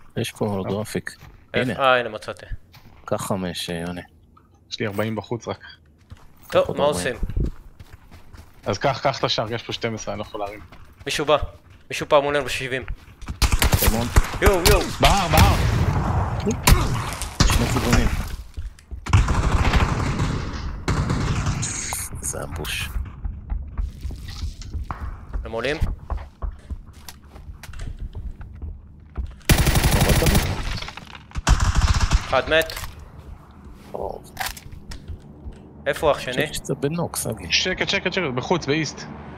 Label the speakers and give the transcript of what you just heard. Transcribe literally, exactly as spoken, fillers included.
Speaker 1: יש פה הולוגרפיק. הנה.
Speaker 2: אה, הנה מצאתי.
Speaker 1: קח חמש, יוני.
Speaker 3: יש לי ארבעים בחוץ רק.
Speaker 2: טוב, מה עושים?
Speaker 3: אז קח, קח את השאר, יש פה שתים עשרה, אני לא יכול להרים.
Speaker 2: מישהו בא. מישהו פעם מולנו ב-שבעים.
Speaker 1: תמון.
Speaker 2: יואו, יואו.
Speaker 3: בהר, בהר!
Speaker 1: שני כיוונים. זה אמבוש.
Speaker 2: הם עולים?
Speaker 1: הורדת בו?
Speaker 2: אחד מת.
Speaker 1: טוב.
Speaker 2: איפה אח שני?
Speaker 1: חושב שזה בנוק, סגי.
Speaker 3: שקט, שקט, שקט, בחוץ, באיסט.